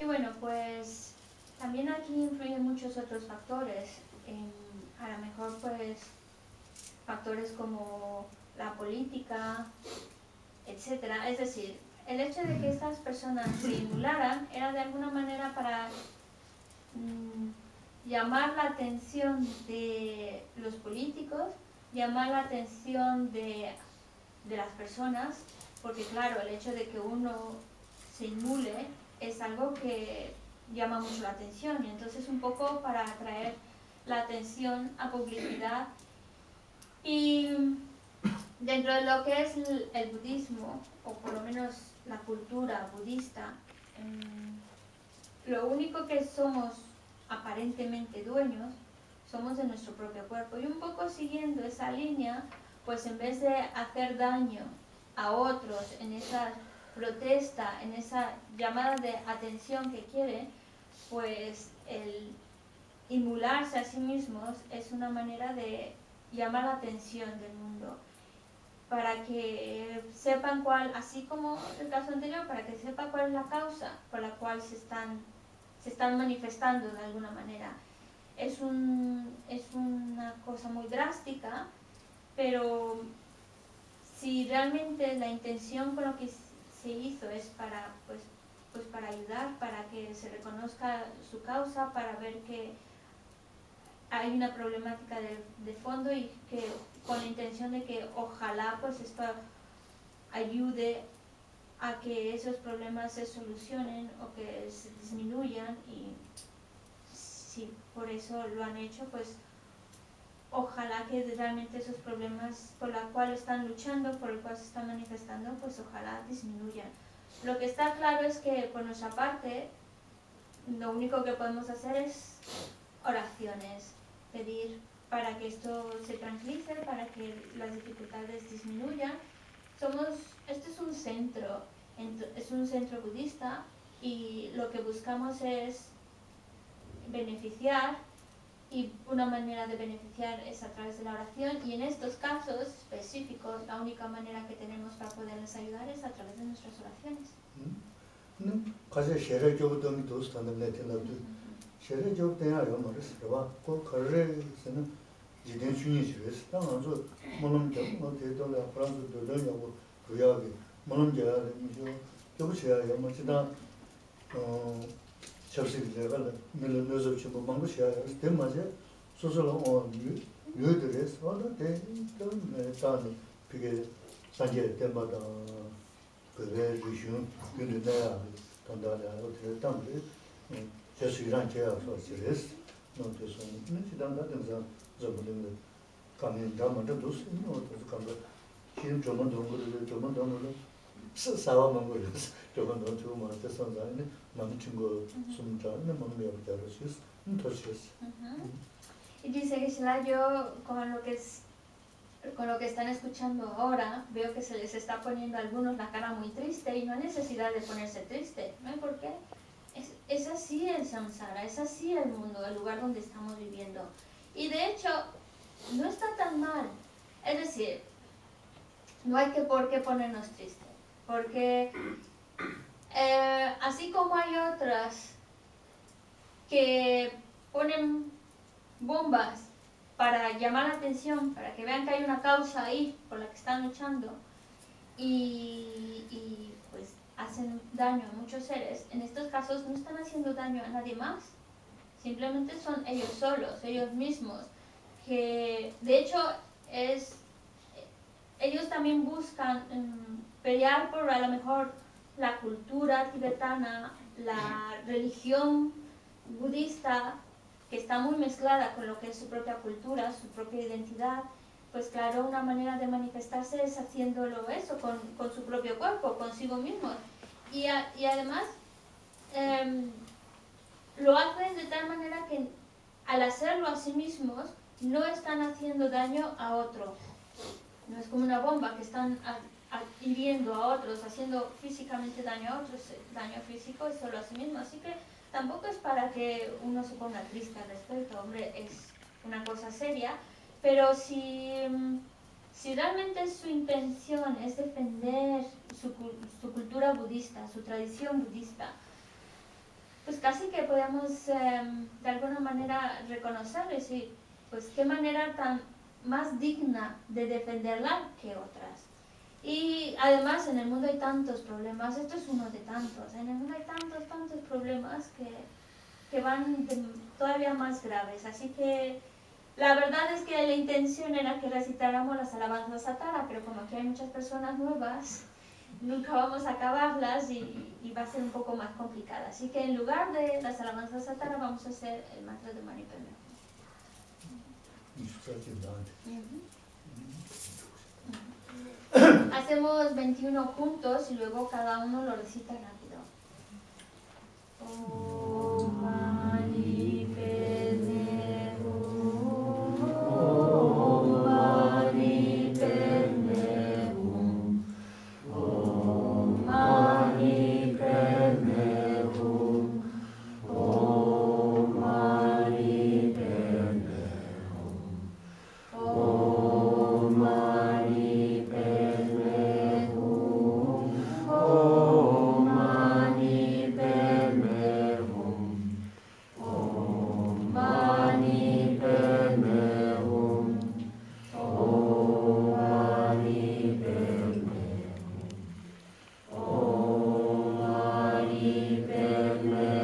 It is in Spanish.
Y bueno, pues también aquí influyen muchos otros factores, a lo mejor pues factores como la política, etcétera. Es decir, el hecho de que estas personas se inmolaran era de alguna manera para llamar la atención de los políticos, llamar la atención de las personas, porque claro, el hecho de que uno se inmule es algo que llama mucho la atención, y entonces un poco para atraer la atención a publicidad. Y dentro de lo que es el budismo, o por lo menos la cultura budista, lo único que somos aparentemente dueños somos de nuestro propio cuerpo, y un poco siguiendo esa línea, pues en vez de hacer daño a otros en esa protesta, en esa llamada de atención que quiere, pues el inmularse a sí mismos es una manera de llamar la atención del mundo, para que sepan cuál, así como el caso anterior, para que sepa cuál es la causa por la cual se están manifestando de alguna manera. Es una cosa muy drástica, pero si realmente la intención con lo que se hizo es para, pues para ayudar, para que se reconozca su causa, para ver que hay una problemática de fondo, y que con la intención de que ojalá pues esto ayude a que esos problemas se solucionen o que se disminuyan, y si por eso lo han hecho, pues ojalá que realmente esos problemas por los cuales están luchando, por los cuales se están manifestando, pues ojalá disminuyan. Lo que está claro es que por nuestra parte lo único que podemos hacer es oraciones, pedir para que esto se tranquilice, para que las dificultades disminuyan. Este es un centro budista, y lo que buscamos es beneficiar, y una manera de beneficiar es a través de la oración, y en estos casos específicos la única manera que tenemos para poderles ayudar es a través de nuestras oraciones. Y dice Gisela, yo con lo que están escuchando ahora, veo que se les está poniendo a algunos la cara muy triste, y no hay necesidad de ponerse triste, ¿no hay por qué? Es así el samsara, es así el mundo, el lugar donde estamos viviendo. Y de hecho, no está tan mal. Es decir, no hay por qué ponernos tristes, porque así como hay otras que ponen bombas para llamar la atención, para que vean que hay una causa ahí por la que están luchando, y pues hacen daño a muchos seres, en estos casos no están haciendo daño a nadie más, simplemente son ellos solos, ellos mismos, que de hecho ellos también buscan pelear por a lo mejor la cultura tibetana, la religión budista, que está muy mezclada con lo que es su propia cultura, su propia identidad. Pues claro, una manera de manifestarse es haciéndolo eso, con su propio cuerpo, consigo mismo. Y además lo hacen de tal manera que al hacerlo a sí mismos no están haciendo daño a otro. No es como una bomba que están hiriendo a otros, haciendo físicamente daño a otros. Daño físico es solo a sí mismo, así que tampoco es para que uno se ponga triste al respecto, hombre, es una cosa seria, pero si realmente su intención es defender su cultura budista, su tradición budista, casi que podemos de alguna manera reconocer y decir, pues qué manera tan más digna de defenderla que otras. Y además en el mundo hay tantos problemas, esto es uno de tantos, en el mundo hay tantos problemas que van todavía más graves, así que la verdad es que la intención era que recitáramos las alabanzas a Tara, pero como aquí hay muchas personas nuevas, nunca vamos a acabarlas y va a ser un poco más complicada. Así que en lugar de las alabanzas a Tara vamos a hacer el mantra de Mani Padme Hum. Hacemos 21 juntos y luego cada uno lo recita rápido. Om Mani Padme Hum. Om Mani Padme Hum. Om Mani Padme Hum. Om Mani Padme Hum. Om Mani Padme Hum. Om Mani Padme Hum. Om Mani Padme Hum. Om Mani Padme Hum. Om Mani Padme